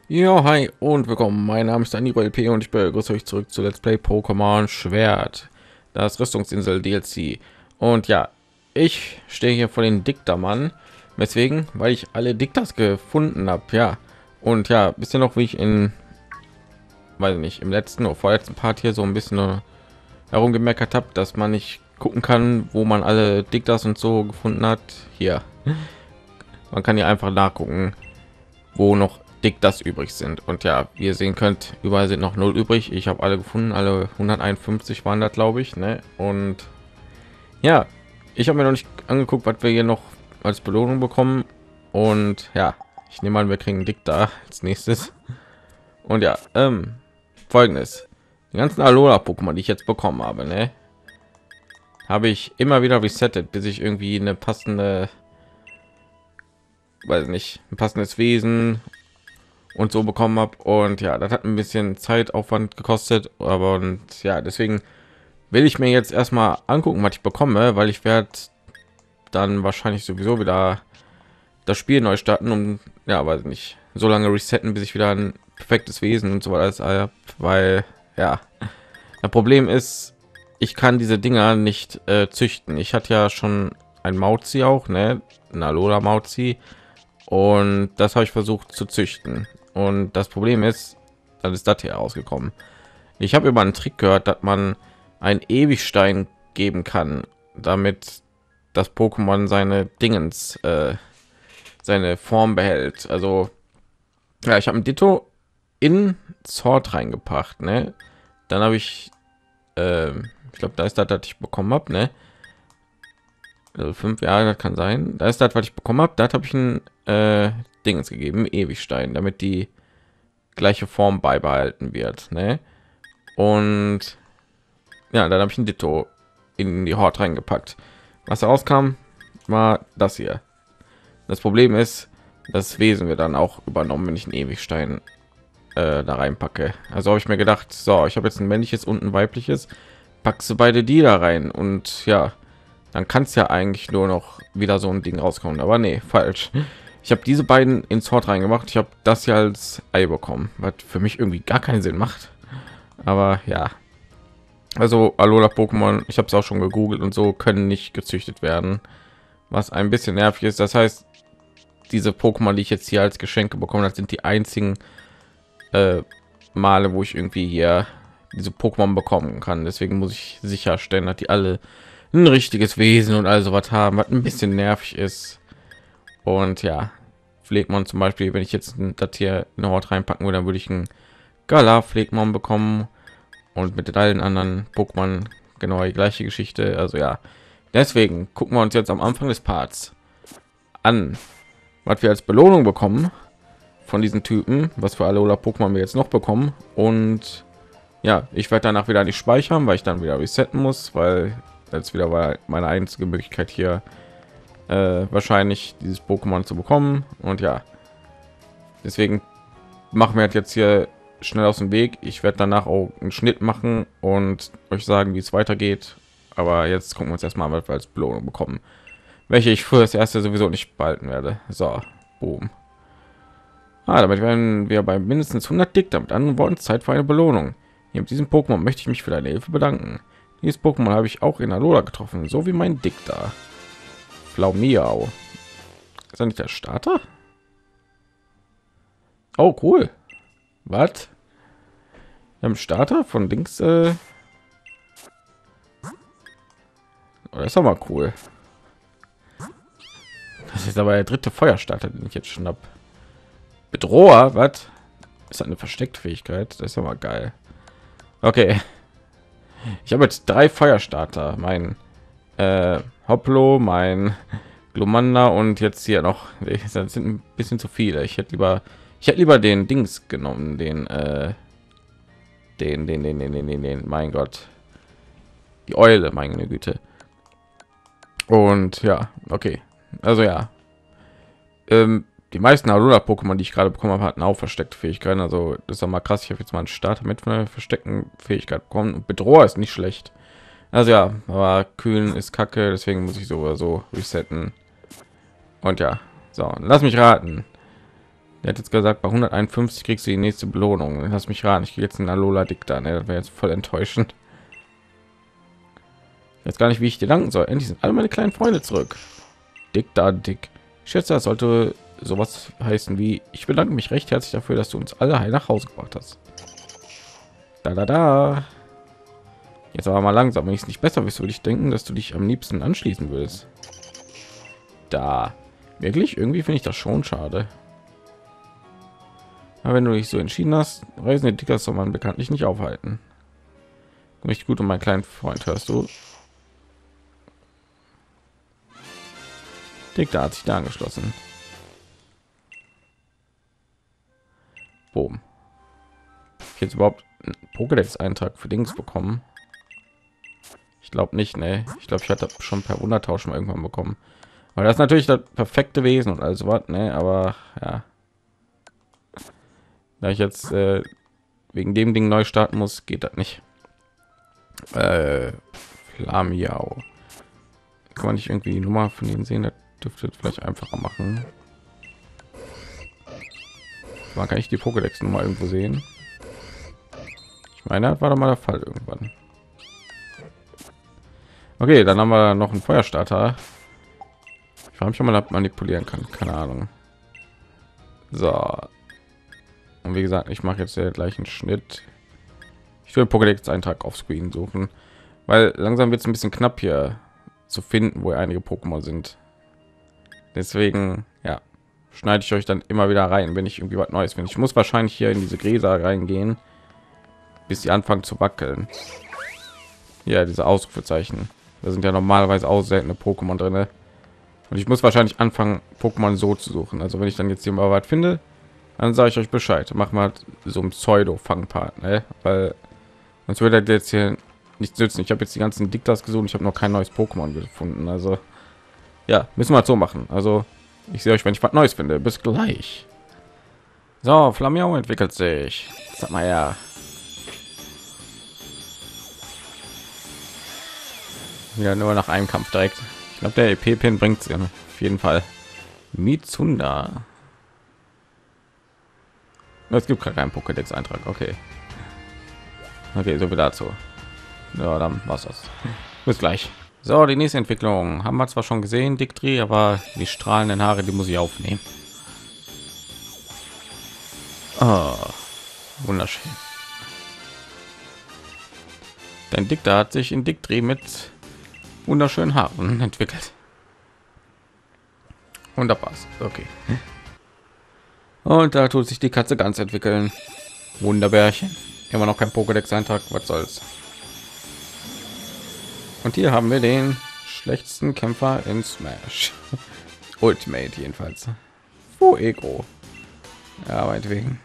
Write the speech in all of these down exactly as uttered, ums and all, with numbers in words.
Ja, hi und willkommen. Mein Name ist Danilo L P und ich begrüße euch zurück zu Let's Play Pokémon Schwert, das Rüstungsinsel D L C. Und ja, ich stehe hier vor den Diktermann, weswegen, weil ich alle Diktas gefunden habe. Ja, und ja, wisst ihr noch, wie ich in, weiß nicht, im letzten oder vorletzten Part hier so ein bisschen äh, herumgemeckert habe, dass man nicht gucken kann, wo man alle Diktas und so gefunden hat. Hier, man kann hier einfach nachgucken, wo noch dick das übrig sind. Und ja, wie ihr sehen könnt, überall sind noch null übrig. Ich habe alle gefunden, alle hunderteinundfünfzig waren das, glaube ich, ne? Und ja, ich habe mir noch nicht angeguckt, was wir hier noch als Belohnung bekommen. Und ja, ich nehme an, wir kriegen dick da als nächstes. Und ja, ähm, folgendes: Die ganzen Alola Pokémon, die ich jetzt bekommen habe, ne, habe ich immer wieder resettet, bis ich irgendwie eine passende, weiß nicht, ein passendes Wesen und so bekommen habe. Und ja, das hat ein bisschen Zeitaufwand gekostet, aber und ja, deswegen will ich mir jetzt erstmal angucken, was ich bekomme, weil ich werde dann wahrscheinlich sowieso wieder das Spiel neu starten, um, ja, weiß nicht, so lange resetten, bis ich wieder ein perfektes Wesen und so weiter habe, weil ja, das Problem ist, ich kann diese Dinger nicht äh, züchten. Ich hatte ja schon ein Mauzi auch, ne, ein Alola Mauzi, und das habe ich versucht zu züchten. Und das Problem ist, dann ist das hier rausgekommen. Ich habe über einen Trick gehört, dass man einen Ewigstein geben kann, damit das Pokémon seine Dingens, äh, seine Form behält. Also ja, ich habe ein Ditto in Sword reingepackt, ne? Dann habe ich, äh, ich glaube, da ist das, das ich bekommen habe, ne? Also fünf Jahre, das kann sein. Da ist das, was ich bekommen habe. Da habe ich ein äh, Dingens gegeben, Ewigstein, damit die gleiche Form beibehalten wird, ne? Und ja, dann habe ich ein Ditto in die Hort reingepackt. Was rauskam, war das hier. Das Problem ist, das Wesen wir dann auch übernommen, wenn ich einen Ewigstein äh, da reinpacke. Also habe ich mir gedacht, so, ich habe jetzt ein männliches und ein weibliches, packst du beide die da rein und ja, dann kann es ja eigentlich nur noch wieder so ein Ding rauskommen. Aber nee, falsch. Ich habe diese beiden ins Hort reingemacht. Ich habe das hier als Ei bekommen, was für mich irgendwie gar keinen Sinn macht. Aber ja, also Alola Pokémon, ich habe es auch schon gegoogelt und so, können nicht gezüchtet werden, was ein bisschen nervig ist. Das heißt, diese Pokémon, die ich jetzt hier als Geschenke bekommen habe, sind die einzigen äh, Male, wo ich irgendwie hier diese Pokémon bekommen kann. Deswegen muss ich sicherstellen, dass die alle ein richtiges Wesen und also was haben, was ein bisschen nervig ist. Und ja, Pflegmon zum Beispiel, wenn ich jetzt das hier in Hort reinpacken würde, dann würde ich einen Gala Pflegmon bekommen, und mit allen anderen Pokémon genau die gleiche Geschichte. Also ja, deswegen gucken wir uns jetzt am Anfang des Parts an, was wir als Belohnung bekommen von diesen Typen, was für Alola Pokémon wir jetzt noch bekommen. Und ja, ich werde danach wieder nicht speichern, weil ich dann wieder resetten muss, weil jetzt wieder war meine einzige Möglichkeit hier äh, wahrscheinlich dieses Pokémon zu bekommen. Und ja, deswegen machen wir jetzt hier schnell aus dem Weg. Ich werde danach auch einen Schnitt machen und euch sagen, wie es weitergeht. Aber jetzt gucken wir uns erstmal, was wir als Belohnung bekommen, welche ich für das erste sowieso nicht behalten werde. So, boom. Ah, damit werden wir bei mindestens hundert Dick. Damit anderen Worten Zeit für eine Belohnung. Hier mit diesem Pokémon möchte ich mich für deine Hilfe bedanken. Dieses Pokémon habe ich auch in Alola getroffen, so wie mein Dick da. Flaumiau. Ist das nicht der Starter? Oh, cool. Was? Im Starter von Dings. Äh oh, das ist aber cool. Das ist aber der dritte Feuerstarter, den ich jetzt schon habe. Bedroher, was? Ist eine versteckte Fähigkeit? Das ist aber geil. Okay. Ich habe jetzt drei Feuerstarter. Mein äh, Hoplo, mein Glumanda und jetzt hier noch. Das sind ein bisschen zu viele. Ich hätte lieber, ich hätte lieber den Dings genommen, den, äh, den, den, den, den, den, den, den, mein Gott, die Eule, meine Güte. Und ja, okay, also ja, ähm, die meisten Alola Pokémon, die ich gerade bekommen habe, hatten auch versteckte Fähigkeiten. Also das ist doch mal krass. Ich habe jetzt mal einen Starter mit einer versteckten Fähigkeit bekommen. Und Bedroher ist nicht schlecht. Also ja, aber kühlen ist kacke, deswegen muss ich so oder so resetten. Und ja, so, lass mich raten. Der hat jetzt gesagt, bei hunderteinundfünfzig kriegst du die nächste Belohnung. Lass mich raten, ich gehe jetzt in Alola Dicta. Ne? Das wäre jetzt voll enttäuschend. Jetzt gar nicht, wie ich dir danken soll. Endlich sind alle meine kleinen Freunde zurück. Dicta Dick. Ich schätze, das sollte sowas heißen wie: Ich bedanke mich recht herzlich dafür, dass du uns alle heil nach Hause gebracht hast. Da da da. Jetzt aber mal langsam. Wenn ich es nicht besser wüsste, würde ich denken, dass du dich am liebsten anschließen willst. Da. Wirklich? Irgendwie finde ich das schon schade. Aber wenn du dich so entschieden hast, Reisende Dicker soll man bekanntlich nicht aufhalten. Nicht gut um meinen kleinen Freund, hörst du? Dick, da hat sich da angeschlossen. Boom. Ich jetzt überhaupt einen Pokédex-Eintrag für Dings bekommen? Ich glaube nicht, ne? Ich glaube, ich hatte schon per Wundertausch mal irgendwann bekommen. Weil das ist natürlich das perfekte Wesen und alles was, ne? Aber ja. Da ich jetzt äh, wegen dem Ding neu starten muss, geht das nicht. Äh, Flamiau. Kann man nicht irgendwie die Nummer von denen sehen? Das dürfte vielleicht einfacher machen. Man kann ich die Pokédex Nummer irgendwo sehen. Ich meine, das war doch mal der Fall irgendwann. Okay, dann haben wir noch einen Feuerstarter. Ich frage mich, ob man das manipulieren kann. Keine Ahnung. So. Und wie gesagt, ich mache jetzt den gleichen Schnitt. Ich will Pokédex Eintrag auf Screen suchen, weil langsam wird es ein bisschen knapp hier zu finden, wo einige Pokémon sind. Deswegen, ja, schneide ich euch dann immer wieder rein, wenn ich irgendwie was Neues finde. Ich muss wahrscheinlich hier in diese Gräser reingehen, bis sie anfangen zu wackeln. Ja, diese Ausrufezeichen. Da sind ja normalerweise auch seltene Pokémon drin. Und ich muss wahrscheinlich anfangen, Pokémon so zu suchen. Also wenn ich dann jetzt hier mal was finde, dann sage ich euch Bescheid. Mach mal so ein Pseudo-Fangpart, ne? Weil sonst würde das jetzt hier nicht nützen. Ich habe jetzt die ganzen Diktas gesucht. Ich habe noch kein neues Pokémon gefunden. Also ja, müssen wir halt so machen. Also ich sehe euch, wenn ich was Neues finde. Bis gleich. So, Flamiau entwickelt sich. Sag mal ja. Ja, nur nach einem Kampf direkt. Ich glaube, der E P-Pin bringt es ja auf jeden Fall. Mizunda. Es gibt keinen Pokédex-Eintrag. Okay. Okay, so wie dazu. Ja, dann war's das. Bis gleich. So, die nächste Entwicklung haben wir zwar schon gesehen, Dictri, aber die strahlenden Haare, die muss ich aufnehmen. Oh, wunderschön. Dein Dicta hat sich in Dictri mit wunderschönen Haaren entwickelt. Wunderbar. Okay. Und da tut sich die Katze ganz entwickeln. Wunderbärchen. Immer noch kein Pokédex-Eintrag. Was soll's? Und hier haben wir den schlechtesten Kämpfer in Smash. Ultimate jedenfalls. Oh, Ego. Ja, meinetwegen.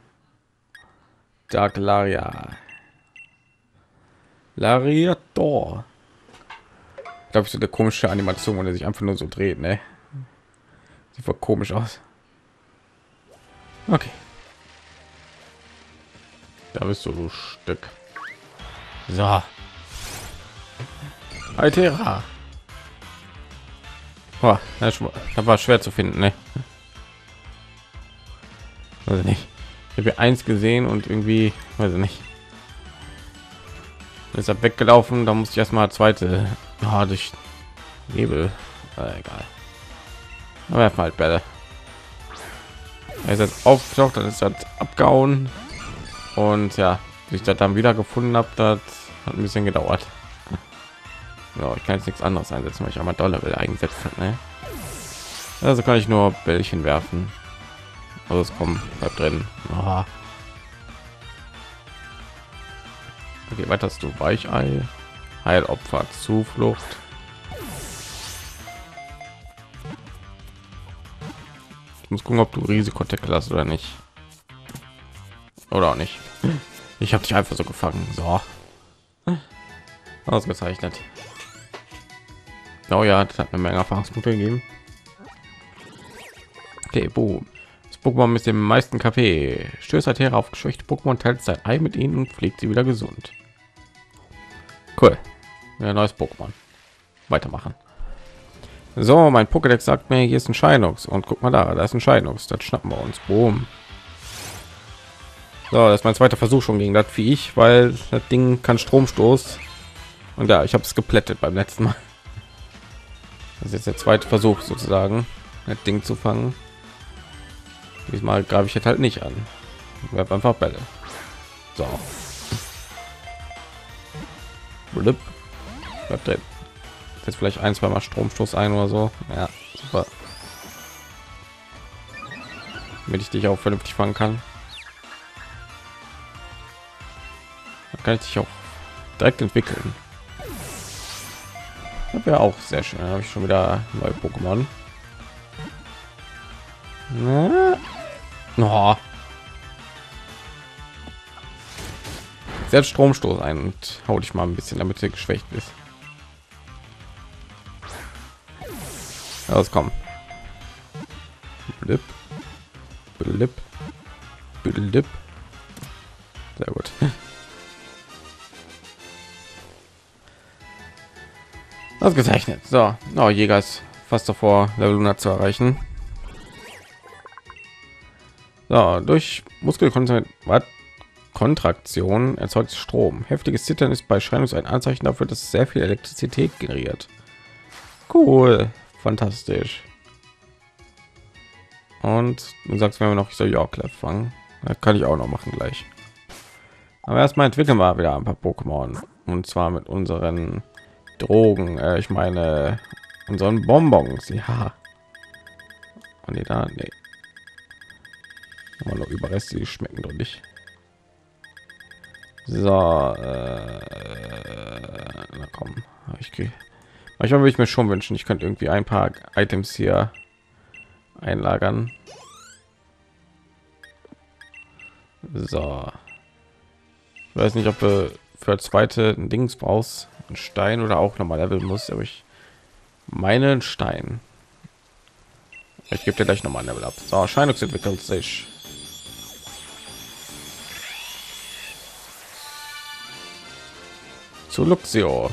Dark Laria. Lariator. Ich glaube, so eine komische Animation, wo er sich einfach nur so dreht, ne? Sieht voll komisch aus. Okay. Da bist du, du Stück. So. Altera. Boah, das war schwer zu finden, ne? Also nicht. Ich habe hier eins gesehen und irgendwie, weiß ich nicht. Ist er weggelaufen, da muss ich erstmal zweite ja, durch Nebel. Äh, egal. Aber halt Bälle. Er ist jetzt aufgetaucht, dann ist das abgehauen und ja, bis ich das dann wieder gefunden habe, das hat ein bisschen gedauert. Ja, ich kann jetzt nichts anderes einsetzen, weil ich einmal Dollar will einsetzen. Ne? Also kann ich nur Bällchen werfen. Also es kommt bleibt drin. Oh. Okay, weiter hast du Weichei, Heilopfer, Zuflucht. Ich muss gucken, ob du Risikotackle hast oder nicht. Oder auch nicht. Ich habe dich einfach so gefangen. So. Ausgezeichnet. Oh ja, das hat eine Menge Erfahrungspunkte gegeben. Okay, boom. Das Pokémon mit dem meisten Kaffee stößt Altera auf geschwächte Pokémon, teilt sein Ei mit ihnen und pflegt sie wieder gesund. Cool. Ja, neues Pokémon. Weitermachen. So, mein Pokédex sagt mir, hier ist ein Shinox und guck mal da, da ist ein Shinox, das schnappen wir uns. Boom. So, das ist mein zweiter Versuch schon gegen das Viech, weil das Ding kann Stromstoß. Und ja, ich habe es geplättet beim letzten Mal. Das ist jetzt der zweite Versuch sozusagen, das Ding zu fangen. Diesmal greife ich jetzt halt nicht an. Ich werfe einfach Bälle. So. Blip. Bleibt drin. Jetzt vielleicht ein, zwei Mal Stromstoß ein oder so. Ja, super. Damit ich dich auch vernünftig fangen kann. Dann kann ich dich auch direkt entwickeln. Das wäre auch sehr schön. Dann habe ich schon wieder neue Pokémon. Oh. Setzt Stromstoß ein und hau dich mal ein bisschen, damit du geschwächt bist. Rauskommen. Blip. Blip. Blip. Sehr gut. Ausgezeichnet. So, oh, Jäger ist fast davor, Level hundert zu erreichen. So, durch Muskelkontraktion erzeugt Strom. Heftiges Zittern ist bei Scheinungs ein Anzeichen dafür, dass sehr viel Elektrizität generiert. Cool, fantastisch. Und du sagst mir noch, ich soll Yorklef fangen. Das kann ich auch noch machen gleich. Aber erstmal entwickeln wir wieder ein paar Pokémon. Und zwar mit unseren Drogen. Äh, ich meine, unseren Bonbons. Ja. Und die da, nee. Aber noch Überreste, die schmecken doch nicht. So, äh, na komm, ich kriege. Manchmal würde ich mir schon wünschen, ich könnte irgendwie ein paar Items hier einlagern. So, ich weiß nicht, ob du für zweite ein Dings brauchst, ein Stein oder auch nochmal leveln muss, aber ich meine einen Stein. Ich gebe dir gleich nochmal ein Level ab. So, Shinox entwickelt sich. Zu Luxio.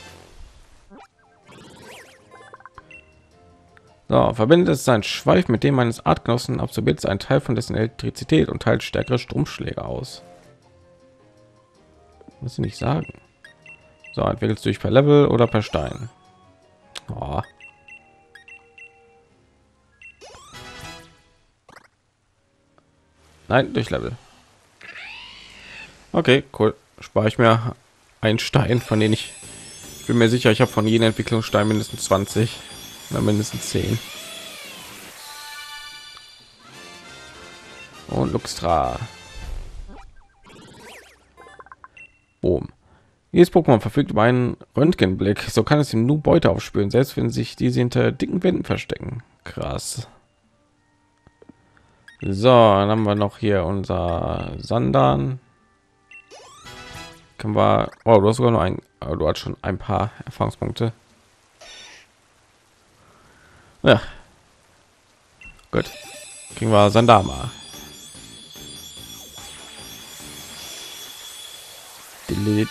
So, verbindet es sein Schweif mit dem eines Artgenossen, absorbiert einen Teil von dessen Elektrizität und teilt stärkere Stromschläge aus. Was sie nicht sagen. So, entwickelt durch per Level oder per Stein. Oh. Nein, durch Level. Okay, cool. Spare ich mir einen Stein, von denen ich, ich bin mir sicher, ich habe von jedem Entwicklungsstein mindestens zwanzig oder mindestens zehn. Und Luxtra. Boom. Jedes Pokémon verfügt über einen Röntgenblick, so kann es ihm nur Beute aufspüren, selbst wenn sich diese hinter dicken Wänden verstecken. Krass. So, dann haben wir noch hier unser Sandan. Können wir, oh, du hast sogar noch ein, aber du hast schon ein paar Erfahrungspunkte. Ja, gut, kriegen wir Sandama. Delete.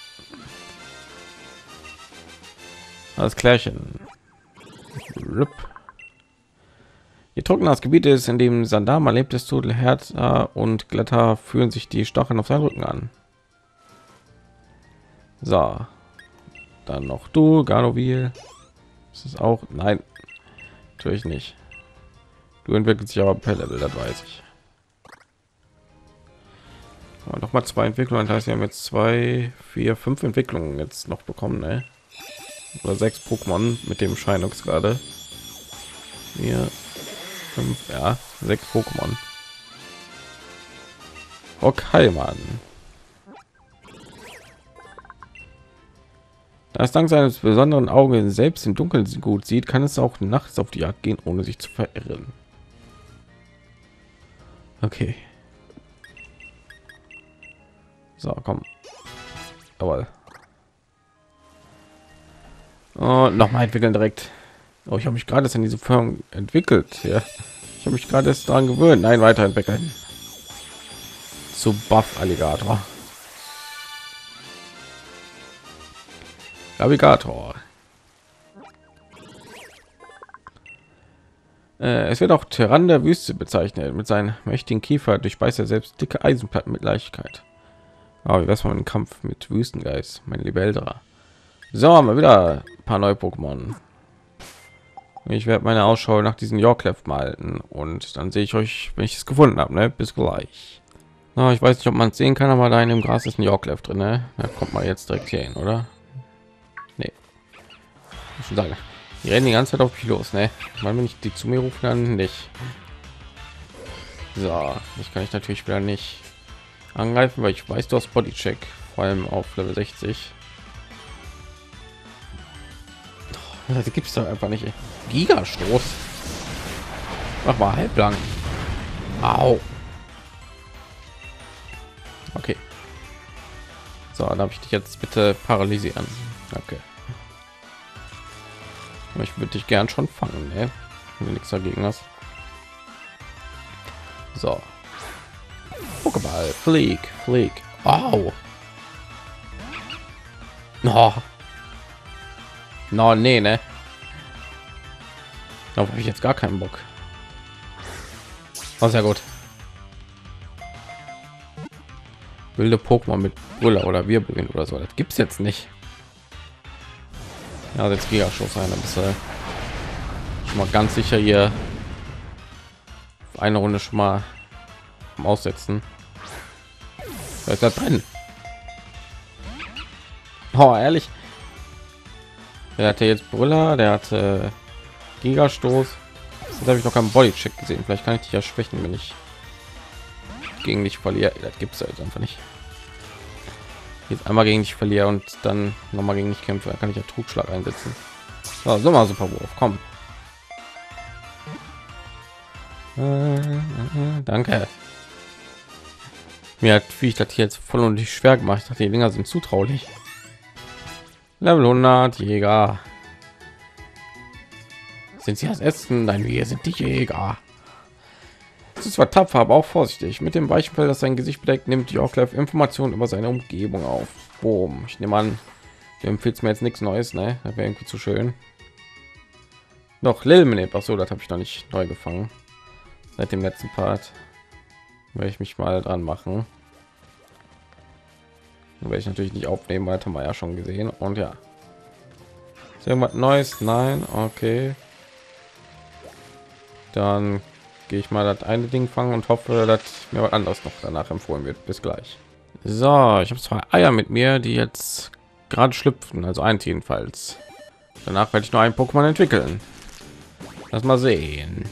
Das Klärchen. Rip. Je trockener das Gebiet ist, in dem Sandama lebt, desto härter und glatter fühlen sich die Stacheln auf seinen Rücken an. So, dann noch du, Ganovil. Das ist auch, nein, natürlich nicht. Du entwickelst sich aber per Level, das weiß ich. Aber noch mal zwei Entwicklungen, das heißt, wir haben jetzt zwei, vier, fünf Entwicklungen jetzt noch bekommen, ne? Oder sechs Pokémon mit dem Shinox gerade. Vier, fünf, ja, sechs Pokémon. Okay, Mann. Da es dank seines besonderen Augen selbst im Dunkeln gut sieht, kann es auch nachts auf die Jagd gehen, ohne sich zu verirren. Okay. So, komm. Aber oh, noch mal entwickeln direkt. Oh, ich habe mich gerade in diese Form entwickelt. Ja, ich habe mich gerade erst daran gewöhnt. Nein, weiterentwickeln. Zu Buff Alligator. Navigator. Äh, es wird auch Tyrann der Wüste bezeichnet. Mit seinen mächtigen Kiefer durchbeißt er selbst dicke Eisenplatten mit Leichtigkeit. Aber wie wär's mal im Kampf mit Wüstengeist, mein lieber Eldra. So, haben wir wieder ein paar neue Pokémon. Ich werde meine Ausschau nach diesen Yorklef mal halten und dann sehe ich euch, wenn ich es gefunden habe. Ne? Bis gleich. Na, ich weiß nicht, ob man es sehen kann, aber da in dem Gras ist ein Yorklef drin. Ne? Da kommt man jetzt direkt hier hin, oder? Nee. Ich schon sagen, die rennen die ganze Zeit auf mich los. Ne? Weil wenn ich die zu mir rufen, dann nicht. So, ich kann ich natürlich wieder nicht angreifen, weil ich weiß, du hast Bodycheck, vor allem auf Level sechzig. Das gibt es doch einfach nicht. Ey. Gigastoß. Mach mal halblang. Au. Okay. So, dann habe ich dich jetzt bitte paralysieren. Okay. Ich würde dich gern schon fangen, ne? Wenn du nichts dagegen hast. So. Pokéball, flieg, flieg. Au. No. No, nee, ne? Darauf habe ich jetzt gar keinen Bock. Oh, sehr gut. Wilde Pokémon mit Brüller oder Wirbelwind oder so. Das gibt's jetzt nicht. Ja, jetzt Gigaschuss ein. Dann ist äh, schon mal ganz sicher hier eine Runde schon mal am Aussetzen. Da ist da drin. Oh, ehrlich. Der hatte jetzt Brüller, der hatte Gigastoß. Jetzt habe ich noch keinen Bodycheck gesehen. Vielleicht kann ich dich ja schwächen, wenn ich gegen dich verliere. Das gibt es ja jetzt einfach nicht. Jetzt einmal gegen dich verliere und dann noch mal gegen dich kämpfe, dann kann ich ja Trugschlag einsetzen. So, so mal super Wurf, komm. Äh, äh, danke. Mir hat wie ich das hier jetzt voll und nicht schwer gemacht. Ich dachte, die Dinger sind zutraulich. Level hundert Jäger. Sind sie das Essen? Nein, wir sind die Jäger. Es ist zwar tapfer, aber auch vorsichtig. Mit dem weichen Fell, das sein Gesicht bedeckt, nimmt die auch gleich Informationen über seine Umgebung auf. Boom. Ich nehme an, du empfiehlst mir jetzt nichts Neues, ne? Das wäre irgendwie zu schön. Noch Lilmeneb. Ach so, das habe ich noch nicht neu gefangen. Seit dem letzten Part werde ich mich mal dran machen. Werde ich natürlich nicht aufnehmen, weil haben wir ja schon gesehen. Und ja, ist irgendwas Neues? Nein, okay. Dann gehe ich mal das eine Ding fangen und hoffe, dass mir was anderes noch danach empfohlen wird. Bis gleich. So, ich habe zwei Eier mit mir, die jetzt gerade schlüpfen, also ein jedenfalls. Danach werde ich nur ein Pokémon entwickeln. Lass mal sehen.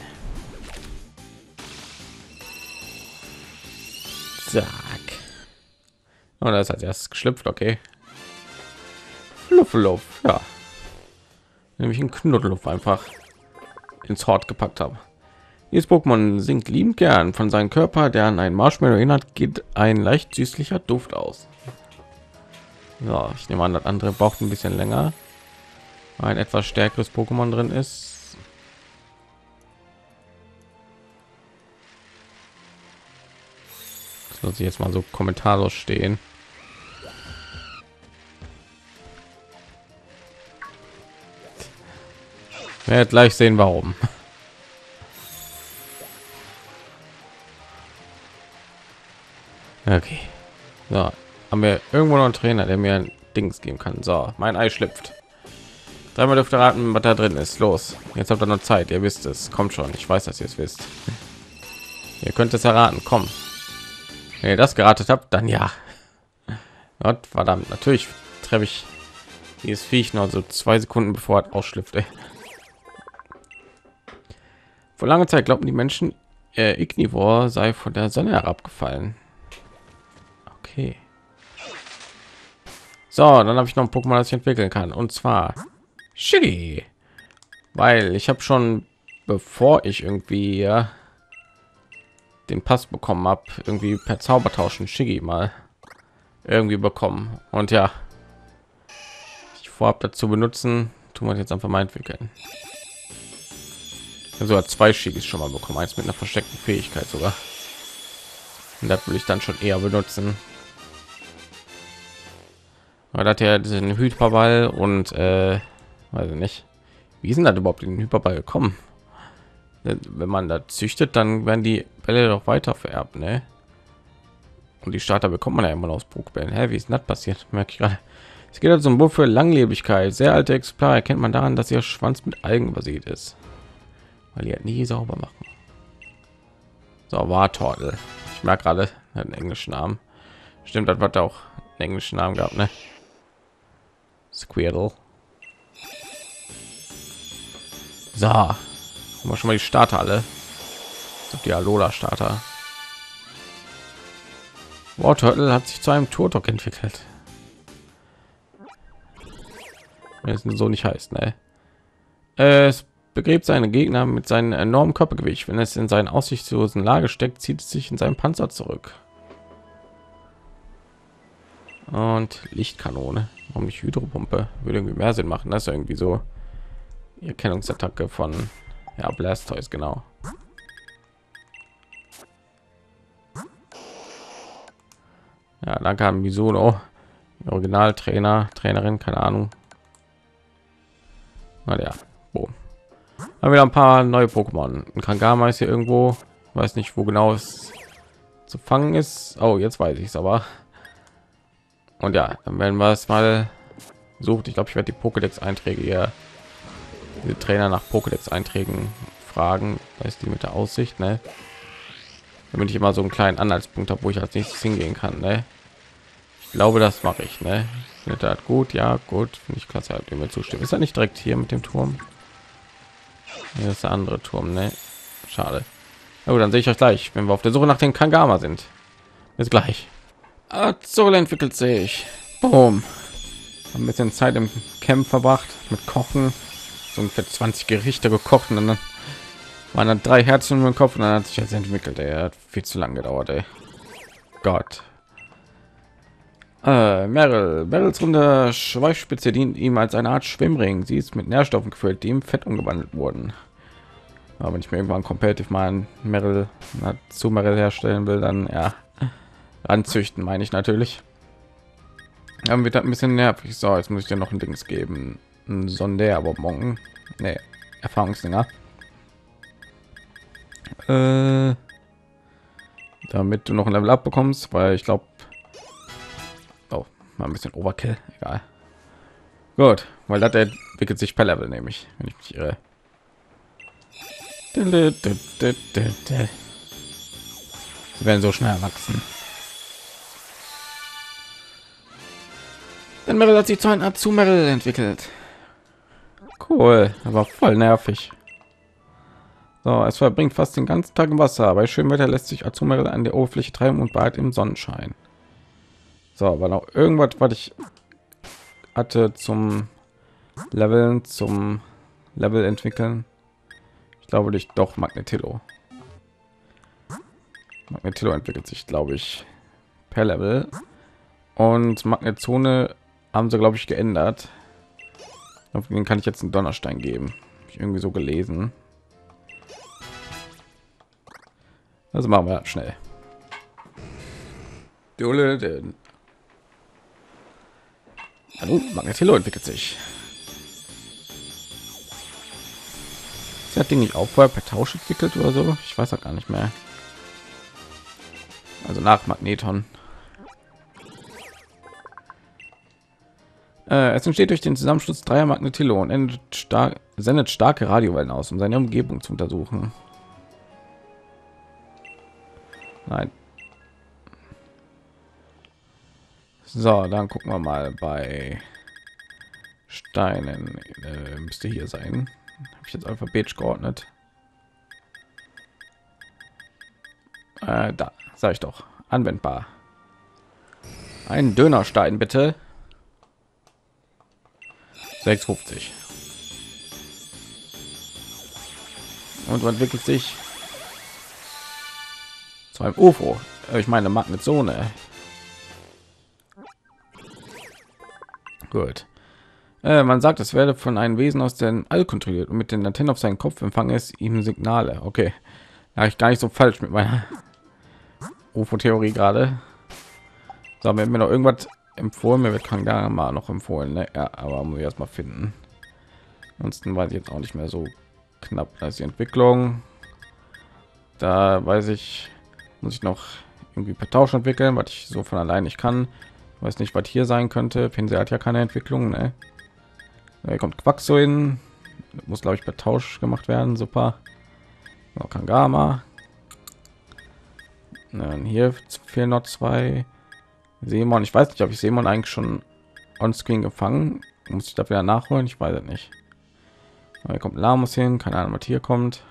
Zack. Und das hat erst geschlüpft, okay. Fluff, fluff, ja. Nämlich ein Knuddelluff einfach ins Hort gepackt habe. Dieses Pokémon singt liebend gern. Von seinem Körper, der an einen Marshmallow erinnert, geht ein leicht süßlicher Duft aus. So, ich nehme an, das andere braucht ein bisschen länger. Ein etwas stärkeres Pokémon drin ist. Das muss ich jetzt mal so kommentarlos stehen. Wir werden gleich sehen, warum. Okay. So, haben wir irgendwo noch einen Trainer, der mir ein Dings geben kann. So, mein Ei schlüpft. Dreimal dürft ihr raten, was da drin ist. Los, jetzt habt ihr noch Zeit. Ihr wisst es. Kommt schon. Ich weiß, dass ihr es wisst. Ihr könnt es erraten. Komm. Wenn ihr das geratet habt, dann ja. Gott, verdammt. Natürlich treffe ich dieses Viech noch so zwei Sekunden bevor es ausschlüpft. Ey. Vor langer Zeit glaubten die Menschen, äh, Ignivor sei von der Sonne herabgefallen. Okay. So, dann habe ich noch ein Pokémon, das ich entwickeln kann, und zwar Shiggy, weil ich habe schon, bevor ich irgendwie ja, den Pass bekommen habe, irgendwie per Zaubertauschen Shiggy mal irgendwie bekommen, und ja, ich vorhab dazu benutzen, tun wir jetzt einfach mal entwickeln. Also hat zwei Shiggys schon mal bekommen, eins mit einer versteckten Fähigkeit sogar. Und das will ich dann schon eher benutzen. Weil hat ja diesen Hyperball und äh, weiß ich nicht, wie sind das überhaupt in den Hyperball gekommen? Wenn man da züchtet, dann werden die Bälle doch weiter vererbt, ne? Und die Starter bekommt man ja immer noch aus Pokebällen. Hä, wie ist denn das passiert? Merke ich gerade. Es geht also um Buch für Langlebigkeit. Sehr alte Exemplare erkennt man daran, dass ihr Schwanz mit Algen übersät ist, weil die halt nie sauber machen. So, war Tortel. Ich merke gerade, hat einen englischen Namen. Stimmt, das hat auch einen englischen Namen gehabt, ne? Squirtle. So, haben wir schon mal die Starter alle. Die Alola Starter. War Turtle hat sich zu einem Turtok entwickelt. Wenn es so nicht heißt, ne? Es begräbt seine Gegner mit seinem enormen Körpergewicht. Wenn es in seinen aussichtslosen Lage steckt, zieht es sich in seinen Panzer zurück. Und Lichtkanone. Warum nicht Hydropumpe? Würde irgendwie mehr Sinn machen. Das ist irgendwie so die Erkennungsattacke von ja, Blastoise, genau. Ja, danke an Mizuno, Originaltrainer, Trainerin, keine Ahnung. Na ja, boom. Haben wir ein paar neue Pokémon. Ein Kangama ist hier irgendwo, weiß nicht, wo genau es zu fangen ist. Oh, jetzt weiß ich es aber. Und ja, dann werden wir es mal sucht. Ich glaube, ich werde die Pokédex-Einträge hier, diese Trainer nach Pokédex-Einträgen fragen. Da ist die mit der Aussicht, ne? Damit ich immer so einen kleinen Anhaltspunkt habe, wo ich als nächstes hingehen kann, ne? Ich glaube, das mache ich, ne? Findet das gut? Ja, gut, finde ich klasse, halt, mir zustimmen. Ist er nicht direkt hier mit dem Turm? Hier ist der andere Turm, ne? Schade. Na gut, dann sehe ich euch gleich, wenn wir auf der Suche nach den Kangama sind. Bis gleich. Azul entwickelt sich. Boom. Ein bisschen Zeit im Camp verbracht mit Kochen. So ungefähr zwanzig Gerichte gekocht und dann waren dann drei Herzen im Kopf und dann hat sich jetzt entwickelt. Er hat viel zu lange gedauert, ey. Gott. Äh, Meryl. Meryls runde Schweifspitze dient ihm als eine Art Schwimmring. Sie ist mit Nährstoffen gefüllt, die im Fett umgewandelt wurden. Aber wenn ich mir irgendwann competitive mal ein Meryl zu Meryl herstellen will, dann ja anzüchten, meine ich natürlich. Dann wird das ein bisschen nervig. So, jetzt muss ich dir noch ein Dings geben. Ein Sonderbonbon. Nee, Erfahrungsdinger. Äh, damit du noch ein Level up bekommst, weil ich glaube, oh, mal ein bisschen Overkill, egal. Gut, weil das entwickelt sich per Level, nämlich, wenn ich mich irre. Sie werden so schnell wachsen. Dann Meryl hat sich zu einer Art zu Meryl entwickelt. Cool, aber voll nervig. So, es verbringt fast den ganzen Tag im Wasser. Bei schönem Wetter lässt sich Azumarill an der Oberfläche treiben und bald im Sonnenschein. So, war noch irgendwas, was ich hatte zum Leveln, zum Level entwickeln. Ich glaube nicht, doch Magnetillo. Magnetillo entwickelt sich, glaube ich, per Level. Und Magnetzone haben sie, glaube ich, geändert. Auf den kann ich jetzt einen Donnerstein geben. Hab ich irgendwie so gelesen. Also machen wir schnell. Hallo, Magnetillo entwickelt sich. Ist das Ding nicht auch vorher per Tausch entwickelt oder so? Ich weiß auch gar nicht mehr. Also nach Magneton. Äh, es entsteht durch den Zusammenschluss dreier Magnetillo und endet stark, sendet starke Radiowellen aus, um seine Umgebung zu untersuchen. Nein. So, dann gucken wir mal bei Steinen. Äh, müsste hier sein. Habe ich jetzt alphabetisch geordnet. Äh, da sage ich doch anwendbar. Ein Dönerstein bitte. sechs Euro fünfzig. Und was entwickelt sich zu einem U F O? Ich meine Magnetzone. Gut. Äh, man sagt, es werde von einem Wesen aus dem All kontrolliert und mit den Antennen auf seinen Kopf empfange es ihm Signale. Okay, ja, ich gar nicht so falsch mit meiner U F O-Theorie gerade. So, haben wir mir noch irgendwas empfohlen. Mir wird Kangama noch empfohlen, ne? Ja, aber muss ich erst mal finden. Ansonsten weiß ich jetzt auch nicht mehr so knapp. Da ist die Entwicklung. Da weiß ich, muss ich noch irgendwie per Tausch entwickeln, was ich so von allein nicht kann. Ich weiß nicht, was hier sein könnte. Pinsel hat ja keine Entwicklung, ne? Da kommt Quaxo hin, muss glaube ich per Tausch gemacht werden. Super. Noch Kangama. Dann hier fehlen noch zwei. Seemon, ich weiß nicht, ob ich Seemon eigentlich schon on screen gefangen, muss ich dafür nachholen, ich weiß es nicht. Hier kommt Lamus hin, keine Ahnung, was hier kommt.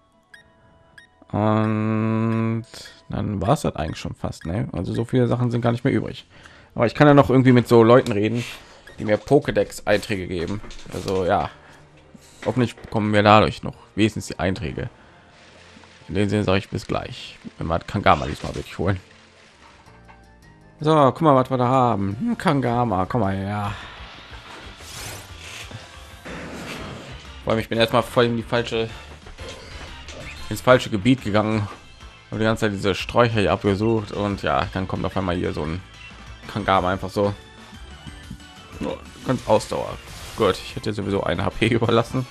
Und dann war es das eigentlich schon fast, ne? Also so viele Sachen sind gar nicht mehr übrig. Aber ich kann ja noch irgendwie mit so Leuten reden, die mir Pokédex-Einträge geben. Also ja, hoffentlich bekommen wir dadurch noch wenigstens die Einträge. In dem Sinne sage ich bis gleich. Wenn man Kangama diesmal wirklich holen. So, guck mal, was wir da haben. Hm, Kangama, komm mal her. Vor allem, ich bin erstmal voll in die falsche, ins falsche Gebiet gegangen und die ganze Zeit diese Sträucher hier abgesucht und ja, dann kommt auf einmal hier so ein Kangama einfach so. Oh, ganz Ausdauer. Gut, ich hätte sowieso eine H P überlassen.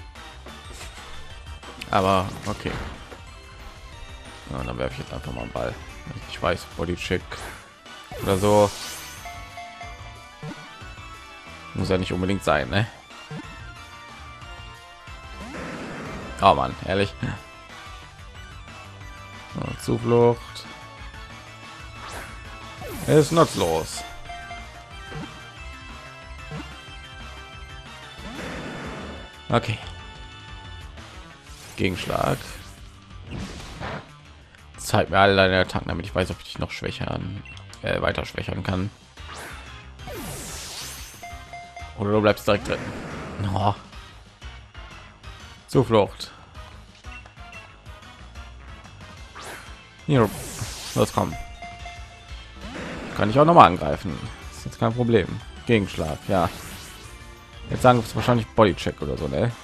Aber okay. Ja, dann werfe ich jetzt einfach mal einen Ball. Ich weiß, Body Check oder so muss ja nicht unbedingt sein, ne? Oh Mann, ehrlich. So, Zuflucht ist nutzlos. Okay. Gegenschlag. Zeig mir alle deine Attacken, damit ich weiß, ob ich dich noch schwächern, äh, weiter schwächern kann. Oder du bleibst direkt drin. Oh. Zuflucht. Hier, los, komm. Kann ich auch noch mal angreifen. Ist jetzt kein Problem. Gegenschlag, ja. Jetzt sagen wir es wahrscheinlich Bodycheck oder so, ne?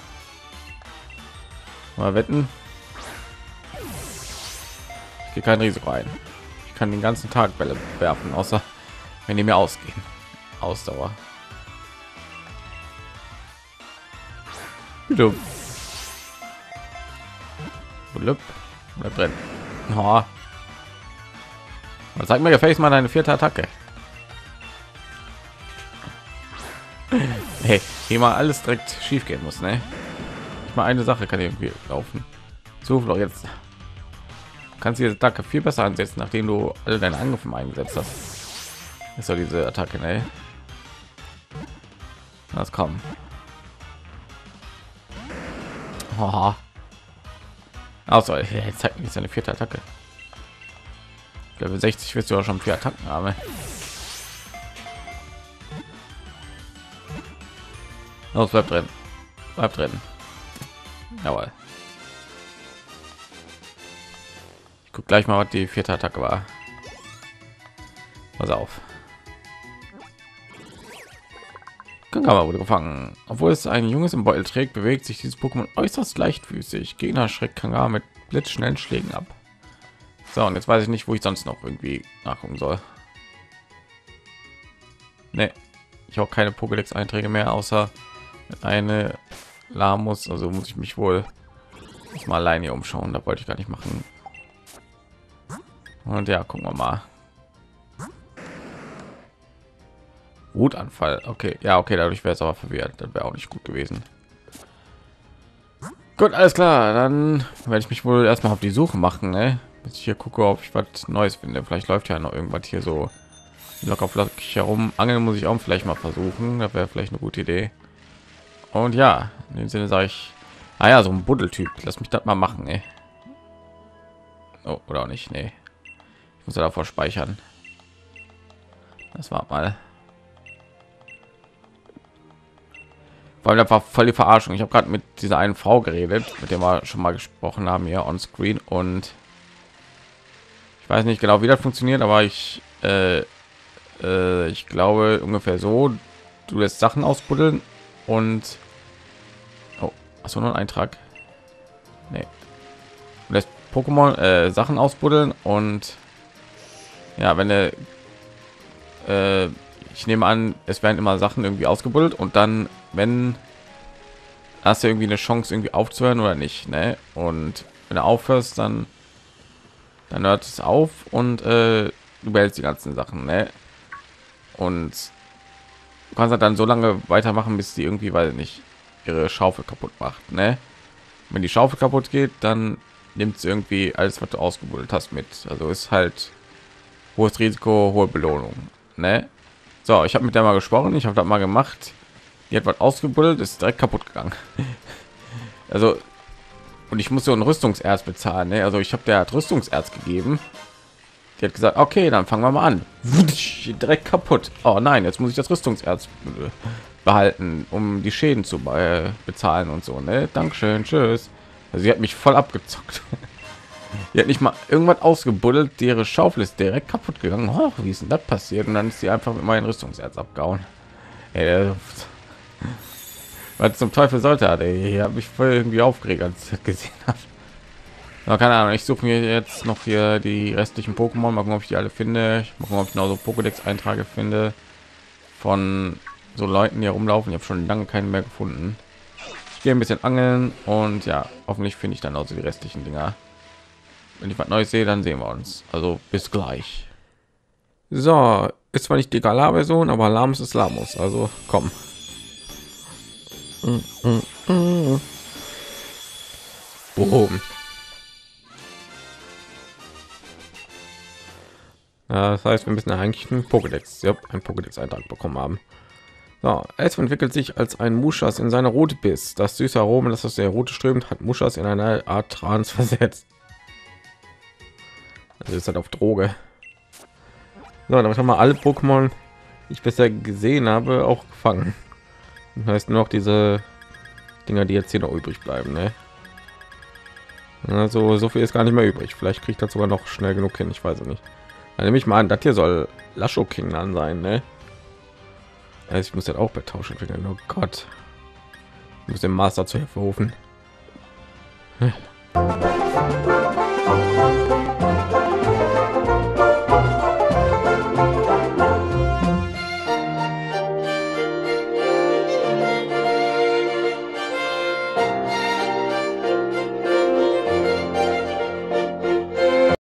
Mal wetten. Ich gehe kein Risiko ein. Ich kann den ganzen Tag Bälle werfen, außer wenn die mir ausgehen. Ausdauer. Bitte. Blub. Bleib drin. Oh. Zeig mir gefälligst mal deine vierte Attacke. Hey, hier mal alles direkt schief gehen muss, ne? Ich mal eine Sache kann irgendwie laufen. So, jetzt kannst du diese Attacke viel besser ansetzen, nachdem du alle deine Angriffe eingesetzt hast. Ist so diese Attacke, ne? Das kommt. Oh. Also, jetzt zeigt mir seine vierte Attacke. Level sechzig wirst du auch schon vier Attacken haben. Los, bleib drin. Bleib drin. Jawohl. Ich guck gleich mal, was die vierte Attacke war. Pass auf. Kangama wurde gefangen. Obwohl es ein junges im Beutel trägt, bewegt sich dieses Pokémon äußerst leichtfüßig. Gegner schreckt Kangama mit blitzschnellen Schlägen ab. So, und jetzt weiß ich nicht, wo ich sonst noch irgendwie nachgucken soll. Nee, ich habe keine Pokédex-Einträge mehr, außer eine Lamus. Also muss ich mich wohl mal alleine hier umschauen. Da wollte ich gar nicht machen. Und ja, gucken wir mal. Wutanfall. Okay, ja, okay, dadurch wäre es aber verwirrt. Das wäre auch nicht gut gewesen. Gut, alles klar. Dann werde ich mich wohl erstmal auf die Suche machen, ne? Bis ich hier gucke, ob ich was Neues finde. Vielleicht läuft ja noch irgendwas hier so locker flockig herum. Angeln muss ich auch vielleicht mal versuchen. Das wäre vielleicht eine gute Idee. Und ja, in dem Sinne sage ich, ah ja, so ein Buddeltyp. Lass mich das mal machen, ey. Oh, oder auch nicht, nee. Ich muss ja davor speichern. Das war mal. Weil da war voll die Verarschung. Ich habe gerade mit dieser einen Frau geredet, mit der wir schon mal gesprochen haben hier on Screen, und ich weiß nicht genau, wie das funktioniert, aber ich äh, äh, ich glaube ungefähr so: du lässt Sachen ausbuddeln und oh, hast du noch einen Eintrag? Nee. Du lässt Pokémon äh, Sachen ausbuddeln und ja, wenn er äh, ich nehme an, es werden immer Sachen irgendwie ausgebuddelt und dann, wenn hast du irgendwie eine Chance irgendwie aufzuhören oder nicht, ne? Und wenn du aufhörst, dann dann hört es auf und äh, du behältst die ganzen Sachen, ne? Und du kannst halt dann so lange weitermachen, bis die irgendwie, weil nicht ihre Schaufel kaputt macht, ne? Wenn die Schaufel kaputt geht, dann nimmt es irgendwie alles, was du ausgebuddelt hast, mit. Also ist halt hohes Risiko, hohe Belohnung, ne? So, ich habe mit der mal gesprochen, ich habe das mal gemacht. Die hat was ausgebuddelt, ist direkt kaputt gegangen. Also, und ich muss so ein Rüstungserz bezahlen, ne? Also ich habe der hat Rüstungserz gegeben. Die hat gesagt, okay, dann fangen wir mal an. Direkt kaputt. Oh nein, jetzt muss ich das Rüstungserz behalten, um die Schäden zu äh, bezahlen und so, ne? Dankeschön, tschüss. Also sie hat mich voll abgezockt. Die hat nicht mal irgendwas ausgebuddelt, ihre Schaufel ist direkt kaputt gegangen. Oh, wie ist denn das passiert? Und dann ist sie einfach mit meinem Rüstungserz abgehauen. Ey, was zum Teufel sollte er? Ich habe mich voll irgendwie aufgeregt, als ich das gesehen habe. Na, keine Ahnung, ich suche mir jetzt noch hier die restlichen Pokémon, mal gucken, ob ich die alle finde. Ich mache mal, ob ich noch so Pokédex-Einträge finde von so Leuten, die herumlaufen. Ich habe schon lange keinen mehr gefunden. Ich gehe ein bisschen angeln und ja, hoffentlich finde ich dann also die restlichen Dinger. Wenn ich was Neues sehe, dann sehen wir uns. Also bis gleich. So, ist zwar nicht die Galar-Version, aber Lamus ist Lamus. Also komm. Mm, mm, mm. Boom. Ja, das heißt, wir müssen eigentlich einen Pokédex, ja, ein Pokédex-Eintrag bekommen haben. So, es entwickelt sich als ein Muschas in seine rote Biss. Das süße Aroma, das aus der Rote strömt, hat Muschas in eine Art Trance versetzt. Also ist halt auf Droge. So, damit haben wir alle Pokémon, die ich bisher gesehen habe, auch gefangen. Das heißt nur noch diese Dinger, die jetzt hier noch übrig bleiben, ne? Also so viel ist gar nicht mehr übrig. Vielleicht kriegt das sogar noch schnell genug hin, ich weiß es nicht. Dann nehme ich mal an, das hier soll Lasho King dann sein, ne? Also ich muss jetzt auch bei Tausch entwickeln. Oh Gott, ich muss den Master zu Hilfe rufen.